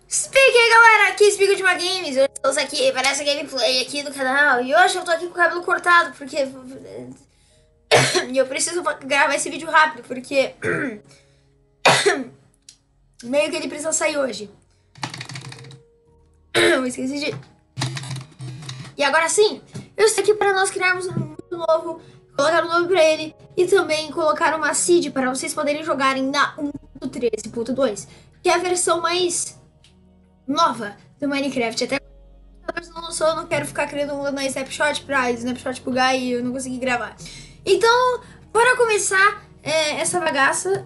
Speak galera, aqui Speak de Games. Eu estou aqui para essa gameplay aqui do canal. E hoje eu tô aqui com o cabelo cortado porque e eu preciso gravar esse vídeo rápido porque meio que ele precisa sair hoje. Eu esqueci de... E agora sim, eu estou aqui para nós criarmos um mundo novo, colocar um nome para ele e também colocar uma seed para vocês poderem jogarem na 1.13.2, que é a versão mais nova do Minecraft. Até não lançou, eu não quero ficar criando na Snapshot pra Snapshot bugar e eu não consegui gravar. Então, bora começar essa bagaça.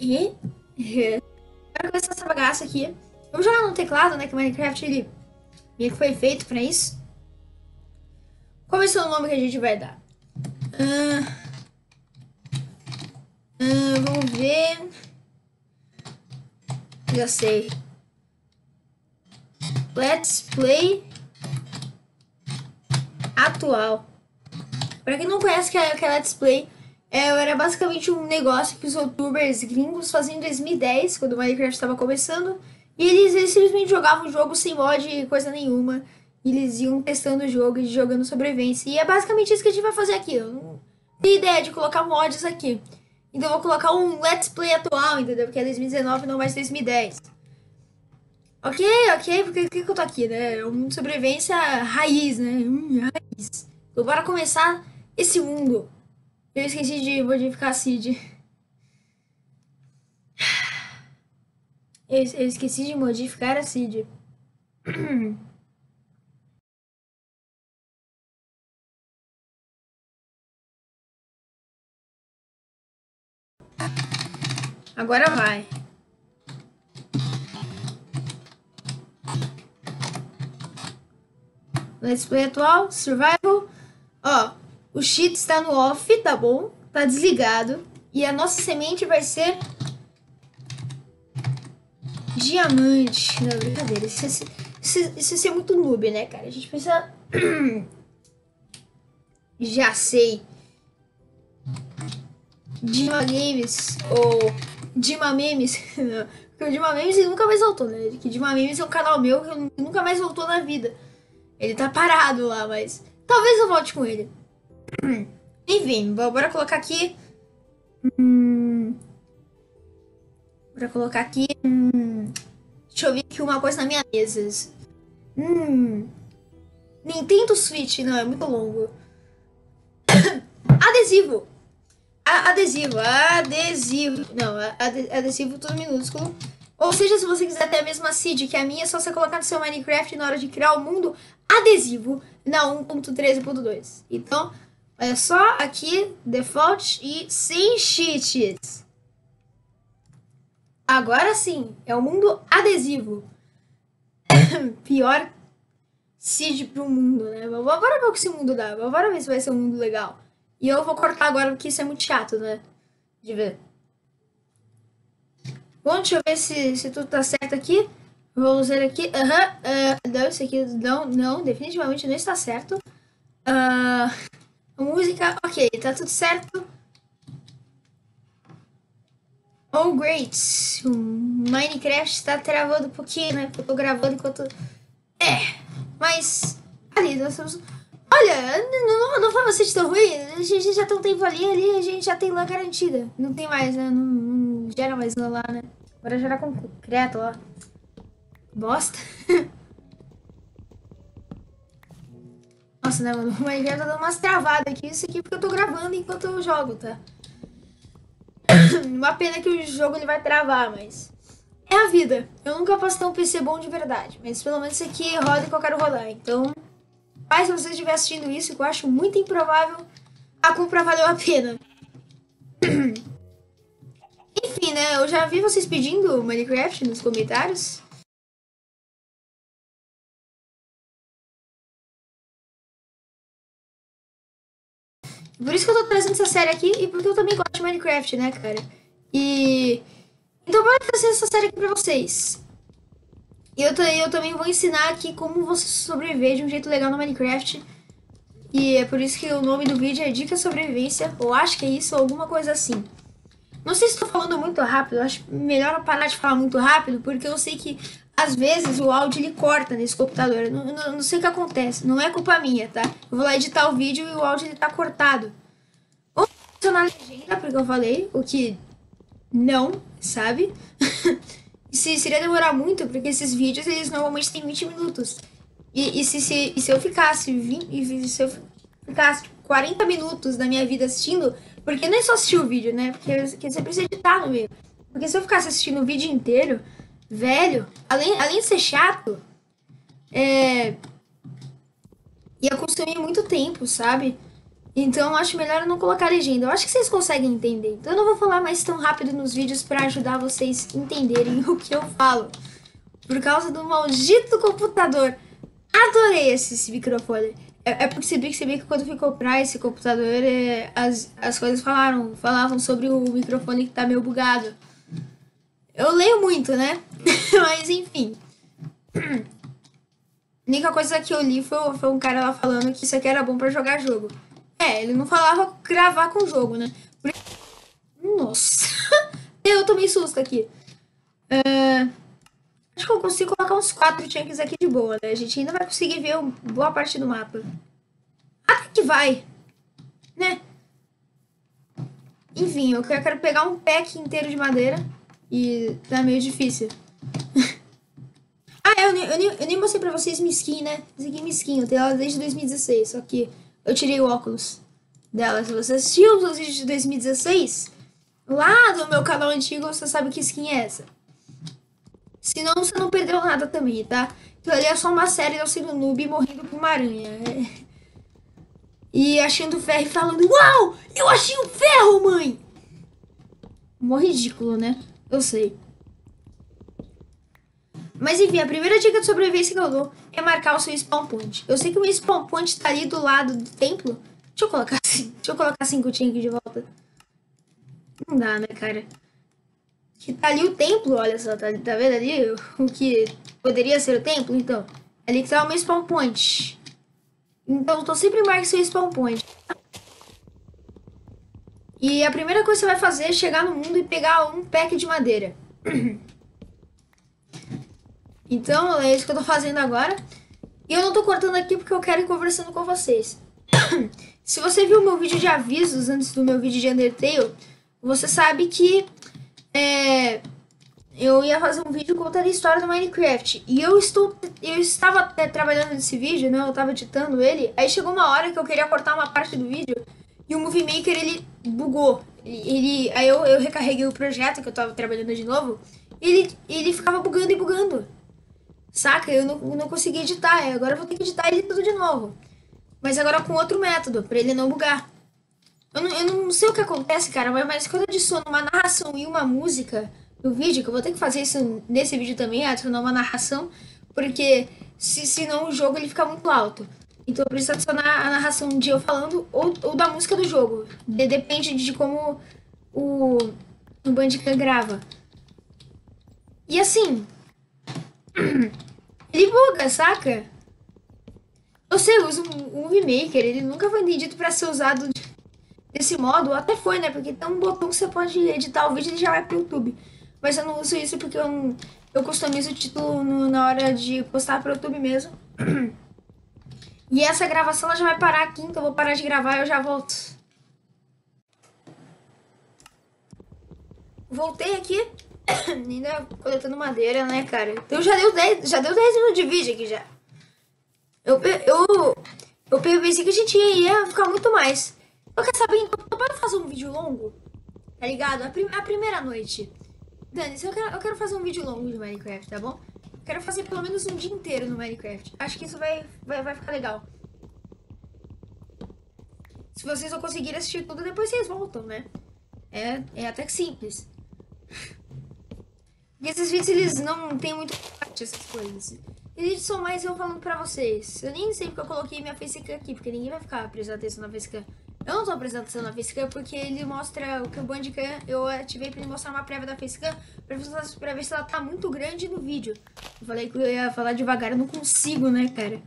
Bora começar essa bagaça aqui. Vamos jogar no teclado, né? Que o Minecraft ele meio que foi feito pra isso. Qual vai ser o nome que a gente vai dar? Vamos ver. Já sei. Let's Play atual. Pra quem não conhece que é Let's Play, era basicamente um negócio que os youtubers gringos faziam em 2010, quando o Minecraft estava começando. E eles simplesmente jogavam o jogo sem mod e coisa nenhuma. E eles iam testando o jogo e jogando sobrevivência. E é basicamente isso que a gente vai fazer aqui. Eu não tenho ideia de colocar mods aqui. Então eu vou colocar um Let's Play atual, entendeu? Porque é 2019 não mais 2010. Ok, por que eu tô aqui, né? É um sobrevivência raiz, né? Raiz. Então bora começar esse mundo. Eu esqueci de modificar a seed. Eu esqueci de modificar a seed. Agora vai. Let's Play atual, Survival. Ó, o cheat está no off, tá bom? Tá desligado. E a nossa semente vai ser diamante. Não, brincadeira. Isso é muito noob, né, cara? A gente precisa... Já sei. Dima Games ou Dima Memes. Porque o Dima Memes ele nunca mais voltou, né? Que Dima Memes é um canal meu que nunca mais voltou na vida. Ele tá parado lá, mas talvez eu volte com ele. Enfim, bora colocar aqui. Bora colocar aqui. Deixa eu ver aqui uma coisa na minha mesa. Nintendo Switch, não, é muito longo. Adesivo. Adesivo. Não, adesivo tudo minúsculo. Ou seja, se você quiser ter a mesma seed que a minha, é só você colocar no seu Minecraft na hora de criar o mundo adesivo na 1.13.2. Então, olha só aqui, default e sem cheats. Agora sim, é o mundo adesivo. Pior seed pro mundo, né? Bora ver o que esse mundo dá. Bora ver se vai ser um mundo legal. E eu vou cortar agora porque isso é muito chato, né? De ver. Bom, deixa eu ver se tudo tá certo aqui. Vou usar aqui. Não, isso aqui não, definitivamente não está certo. A música, ok, tá tudo certo. Oh, great. O Minecraft está travando um pouquinho, né? Porque eu tô gravando enquanto... Mas... Ali, nós estamos... Olha, não foi você de tão ruim. A gente já tem um tempo ali, a gente já tem lã garantida. Não tem mais, né? Não gera mais lã lá, né? Agora gera concreto, ó. Bosta. Nossa, né, mano? O Minecraft tá dando umas travadas aqui. Isso aqui porque eu tô gravando enquanto eu jogo, tá? Uma pena que o jogo ele vai travar, mas... É a vida. Eu nunca posso ter um PC bom de verdade. Mas pelo menos isso aqui roda que eu quero rodar. Então... Mas se você estiver assistindo isso, que eu acho muito improvável, a compra valeu a pena. Enfim, né? Eu já vi vocês pedindo Minecraft nos comentários. Por isso que eu tô trazendo essa série aqui e porque eu também gosto de Minecraft, né, cara? Então bora trazer essa série aqui pra vocês. E eu também vou ensinar aqui como você sobreviver de um jeito legal no Minecraft. E é por isso que o nome do vídeo é Dica Sobrevivência, ou acho que é isso, ou alguma coisa assim. Não sei se estou falando muito rápido, eu acho melhor eu parar de falar muito rápido, porque eu sei que às vezes o áudio ele corta nesse computador. Eu não sei o que acontece. Não é culpa minha, tá? Eu vou lá editar o vídeo e o áudio ele tá cortado. Ou funcionar a legenda, porque eu falei, o que não, sabe? Seria demorar muito, porque esses vídeos eles normalmente têm 20 minutos. E se eu ficasse 40 minutos da minha vida assistindo, porque não é só assistir o vídeo, né? Porque você precisa editar no meio. Porque se eu ficasse assistindo o vídeo inteiro, velho, além de ser chato, ia consumir muito tempo, sabe? Então eu acho melhor eu não colocar legenda. Eu acho que vocês conseguem entender. Então eu não vou falar mais tão rápido nos vídeos pra ajudar vocês a entenderem o que eu falo. Por causa do maldito computador. Adorei esse microfone. É porque você percebi que quando fui comprar esse computador, as coisas falavam sobre o microfone que tá meio bugado. Eu leio muito, né? Mas enfim. A única coisa que eu li foi um cara lá falando que isso aqui era bom pra jogar jogo. Ele não falava gravar com o jogo, né? Nossa. Eu tomei susto aqui. Acho que eu consigo colocar uns 4 chunks aqui de boa, né? A gente ainda vai conseguir ver boa parte do mapa. Até que vai, né? Enfim, eu quero pegar um pack inteiro de madeira. E tá meio difícil. Eu nem mostrei pra vocês minha skin, né? Essa aqui é minha skin, eu tenho ela desde 2016. Só que eu tirei o óculos dela. Se você assistiu os vídeos de 2016, lá do meu canal antigo, você sabe que skin é essa. Senão você não perdeu nada também, tá? Então ali é só uma série eu sendo noob morrendo por uma aranha. E achando ferro e falando: uau, eu achei um ferro, mãe! Mó ridículo, né? Eu sei. Mas enfim, a primeira dica de sobrevivência que eu dou é marcar o seu spawn point. Eu sei que o meu spawn point tá ali do lado do templo. Deixa eu colocar 5 chunks de volta. Não dá, né, cara? Que tá ali o templo, olha só, tá vendo ali o que poderia ser o templo? Então, ali que tá o meu spawn point. Então, tô sempre marcando seu spawn point. E a primeira coisa que você vai fazer é chegar no mundo e pegar um pack de madeira. Então, é isso que eu tô fazendo agora. E eu não tô cortando aqui porque eu quero ir conversando com vocês. Se você viu o meu vídeo de avisos antes do meu vídeo de Undertale, você sabe que eu ia fazer um vídeo contando a história do Minecraft. E eu estava trabalhando nesse vídeo, né? Eu tava editando ele. Aí chegou uma hora que eu queria cortar uma parte do vídeo e o Movie Maker, ele bugou. Aí eu recarreguei o projeto que eu tava trabalhando de novo. E ele ficava bugando e bugando. Saca? Eu não consegui editar. Agora eu vou ter que editar ele tudo de novo. Mas agora com outro método, pra ele não bugar. Eu não sei o que acontece, cara, mas quando eu adiciono uma narração e uma música no vídeo, que eu vou ter que fazer isso nesse vídeo também, adicionar uma narração, porque senão o jogo ele fica muito alto. Então eu preciso adicionar a narração de eu falando ou da música do jogo. Depende de como o Bandicam grava. E assim, ele buga, saca? Eu sei, eu uso um Movie Maker, ele nunca foi entendido pra ser usado desse modo, até foi, né? Porque tem um botão que você pode editar o vídeo e ele já vai pro YouTube. Mas eu não uso isso porque eu customizo o título na hora de postar pro YouTube mesmo. E essa gravação ela já vai parar aqui, então eu vou parar de gravar e eu já volto. Voltei aqui, ainda coletando madeira, né, cara? Então já deu 10 minutos de vídeo aqui já. Eu pensei que a gente ia ficar muito mais. Eu quero saber, então, bora fazer um vídeo longo? Tá ligado? A primeira noite. Dani, eu quero fazer um vídeo longo de Minecraft, tá bom? Quero fazer pelo menos um dia inteiro no Minecraft. Acho que isso vai ficar legal. Se vocês não conseguirem assistir tudo, depois vocês voltam, né? É até que simples. Porque esses vídeos, eles não tem muito essas coisas. Eles são mais eu falando pra vocês. Eu nem sei porque eu coloquei minha facecam aqui, porque ninguém vai ficar prestando atenção na facecam. Eu não tô prestando atenção na facecam porque ele mostra o que o Bandicam, eu ativei pra ele mostrar uma prévia da facecam pra ver se ela tá muito grande no vídeo. Eu falei que eu ia falar devagar, eu não consigo, né, cara?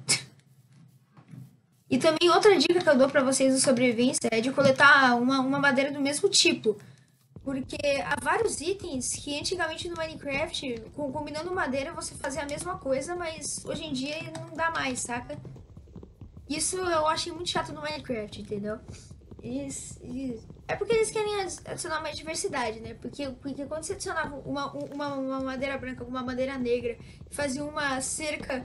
E também outra dica que eu dou pra vocês de sobrevivência é de coletar uma madeira do mesmo tipo. Porque há vários itens que antigamente no Minecraft, combinando madeira, você fazia a mesma coisa, mas hoje em dia não dá mais, saca? Isso eu achei muito chato no Minecraft, entendeu? É porque eles querem adicionar mais diversidade, né? Porque quando você adicionava uma madeira branca com uma madeira negra e fazia uma cerca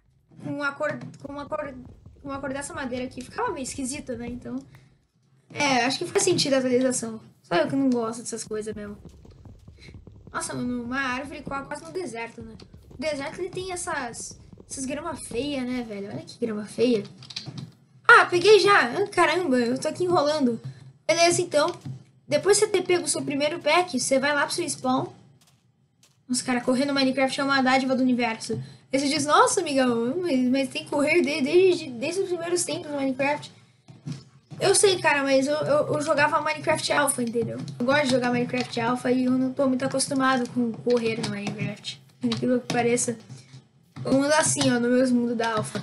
com uma cor dessa madeira aqui, ficava meio esquisito, né? Então, acho que faz sentido a atualização. Só eu que não gosto dessas coisas mesmo. Nossa, mano, uma árvore quase no deserto, né? O deserto ele tem essas gramas feias, né, velho? Olha que grama feia. Ah, peguei já. Ah, caramba, eu tô aqui enrolando. Beleza, então. Depois que você ter pego o seu primeiro pack, você vai lá pro seu spawn. Nossa, cara, correr no Minecraft é uma dádiva do universo. Aí você diz, nossa, amigão, mas tem que correr desde os primeiros tempos no Minecraft. Eu sei, cara, mas eu jogava Minecraft Alpha, entendeu? Eu gosto de jogar Minecraft Alpha e eu não tô muito acostumado com correr no Minecraft. Aquilo que pareça. Vamos andar assim, ó, no meu mundo da Alpha.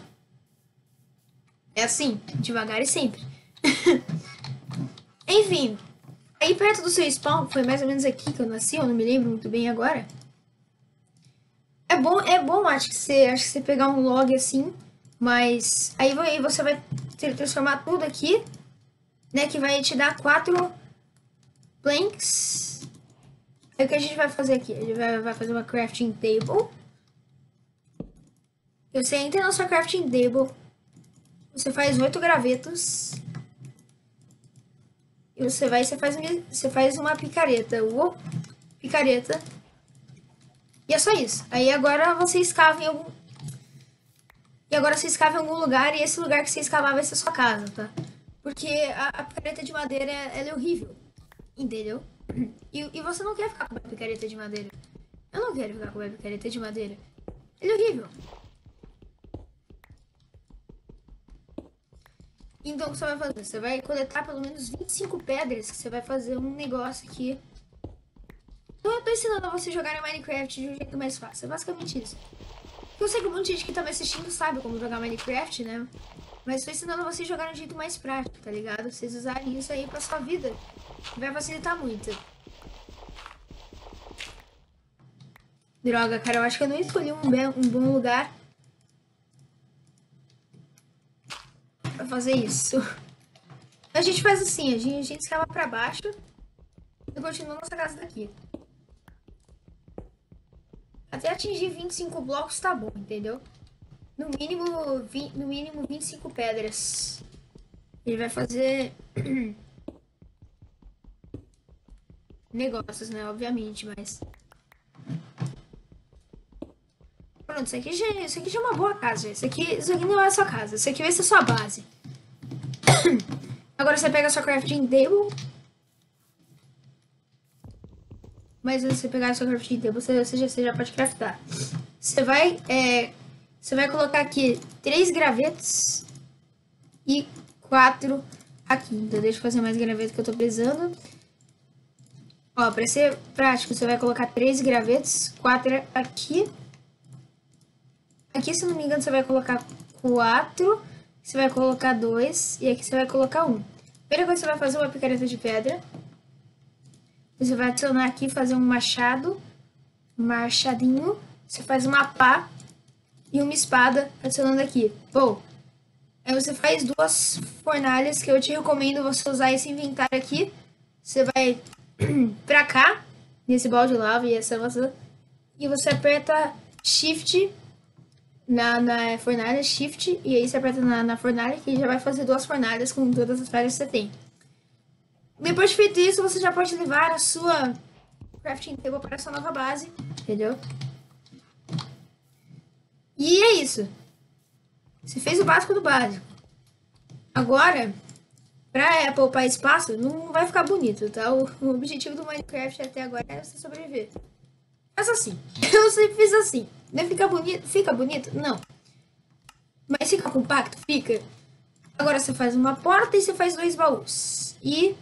É assim, devagar e sempre. Enfim, aí perto do seu spawn, foi mais ou menos aqui que eu nasci, eu não me lembro muito bem agora. É bom, acho que você pegar um log assim, mas aí você vai transformar tudo aqui, né, que vai te dar 4 planks. Aí o que a gente vai fazer aqui? A gente vai fazer uma crafting table. Você entra na sua crafting table, você faz 8 gravetos. E você faz uma picareta. Uou, picareta. E é só isso. Aí agora você escava em algum... E agora você escava em algum lugar e esse lugar que você escavar vai ser sua casa, tá? Porque a picareta de madeira, ela é horrível. Entendeu? E você não quer ficar com uma picareta de madeira. Eu não quero ficar com uma picareta de madeira. Ele é horrível. Então o que você vai fazer? Você vai coletar pelo menos 25 pedras, que você vai fazer um negócio aqui. Então eu tô ensinando a você jogar em Minecraft de um jeito mais fácil. É basicamente isso. Eu sei que um monte de gente que tá me assistindo sabe como jogar Minecraft, né? Mas tô ensinando você a jogar de um jeito mais prático, tá ligado? Vocês usarem isso aí pra sua vida. Vai facilitar muito. Droga, cara, eu acho que eu não escolhi um bom lugar pra fazer isso. A gente faz assim, a gente escala pra baixo e continua nossa casa daqui. Até atingir 25 blocos tá bom, entendeu? No mínimo 25 pedras. Ele vai fazer negócios, né? Obviamente, mas... Pronto, isso aqui já é uma boa casa. Isso aqui não é a sua casa. Isso aqui vai ser a sua base. Agora você pega a sua crafting table. Mas antes de você pegar a sua crafting table, você já pode craftar. Você vai colocar aqui 3 gravetos e 4 aqui. Então deixa eu fazer mais graveto que eu tô precisando. Ó, pra ser prático, você vai colocar 3 gravetos, 4 aqui. Aqui, se não me engano, você vai colocar 4. Você vai colocar 2 e aqui você vai colocar 1. Primeira coisa, você vai fazer uma picareta de pedra. Você vai adicionar aqui, fazer um machado, um machadinho. Você faz uma pá e uma espada adicionando aqui. Bom, aí você faz 2 fornalhas que eu te recomendo você usar esse inventário aqui. Você vai pra cá, nesse balde de lava e essa maçã. E você aperta Shift na fornalha, Shift, e aí você aperta na fornalha que já vai fazer 2 fornalhas com todas as pedras que você tem. Depois de feito isso, você já pode levar a sua crafting table para a sua nova base, entendeu? E é isso. Você fez o básico do básico. Agora, pra poupar espaço, não vai ficar bonito, tá? O objetivo do Minecraft até agora é você sobreviver. Faz assim. Eu sempre fiz assim. Não fica bonito? Fica bonito? Não. Mas fica compacto? Fica. Agora você faz uma porta e você faz 2 baús. E...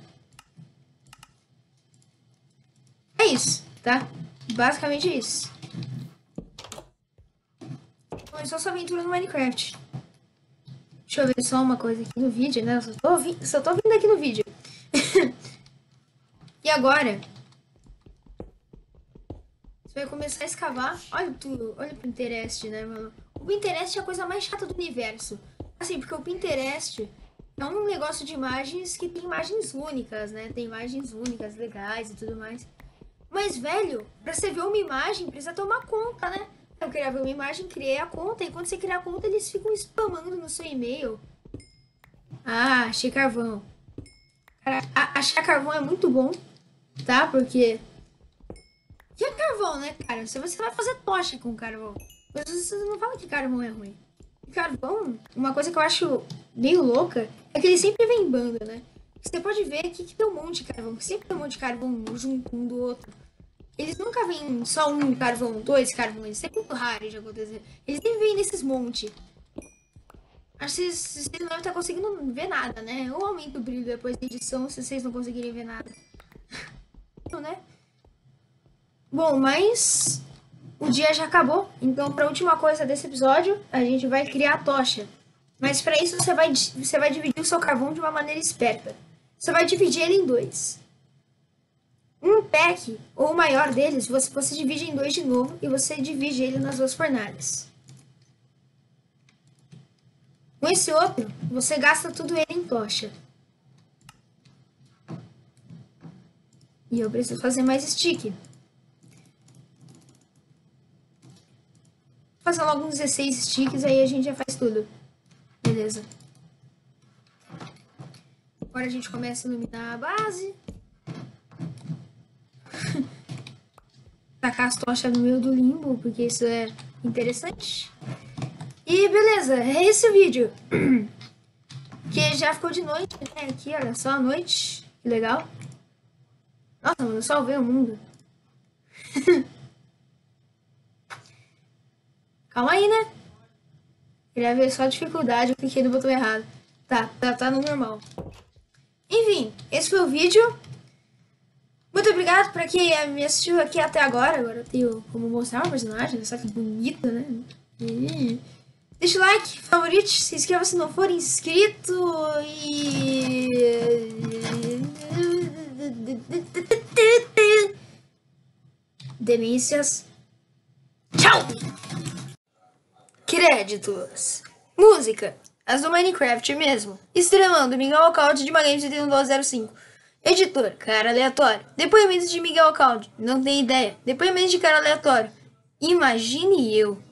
é isso, tá? Basicamente é isso. Começou sua aventura no Minecraft. Deixa eu ver só uma coisa aqui no vídeo, né? Eu só tô vindo aqui no vídeo. E agora, começar a escavar. Olha tudo, olha o Pinterest, né, mano? O Pinterest é a coisa mais chata do universo. Assim, porque o Pinterest é um negócio de imagens que tem imagens únicas, né? Tem imagens únicas, legais e tudo mais. Mas, velho, pra você ver uma imagem, precisa ter uma conta, né? Eu queria ver uma imagem, criei a conta, e quando você criar a conta, eles ficam spamando no seu e-mail. Ah, achei carvão. Cara, achar carvão é muito bom, tá? Porque... que é carvão, né, cara? Se você vai fazer tocha com carvão. Mas você não fala que carvão é ruim. Carvão, uma coisa que eu acho meio louca, é que ele sempre vem em banda, né? Você pode ver aqui que tem um monte de carvão, que sempre tem um monte de carvão junto um do outro. Eles nunca vêm só um carvão, dois carvões. Isso é muito raro de acontecer. Eles sempre vêm nesses monte. Acho que vocês não devem estar conseguindo ver nada, né? Ou aumenta o brilho depois da edição se vocês não conseguirem ver nada. Não, né? Bom, mas o dia já acabou. Então, para a última coisa desse episódio, a gente vai criar a tocha. Mas para isso você vai dividir o seu carvão de uma maneira esperta. Você vai dividir ele em dois. Um pack, ou o maior deles, você divide em dois de novo e você divide ele nas duas fornalhas. Com esse outro, você gasta tudo ele em tocha. E eu preciso fazer mais stick. Vou fazer logo uns 16 sticks, aí a gente já faz tudo. Beleza. Agora a gente começa a iluminar a base. Tacar as tochas no meio do limbo, porque isso é interessante. E beleza, é esse o vídeo. Que já ficou de noite, né? Aqui, olha só, a noite. Que legal. Nossa, mano, eu salvei o mundo. Calma aí, né? Queria ver só a dificuldade, eu cliquei no botão errado. Tá no normal. Enfim, esse foi o vídeo. Muito obrigado pra quem me assistiu aqui até agora. Agora eu tenho como mostrar o personagem, só que bonita, né? E... deixa o like, favorite, se inscreva se não for inscrito e... delícias. Tchau! Créditos. Música. As do Minecraft mesmo. Estrelando Miguel Alcalde de Magames 1205. Editor, cara aleatório. Depoimentos de Miguel Alcalde. Não tem ideia. Depoimentos de cara aleatório. Imagine eu.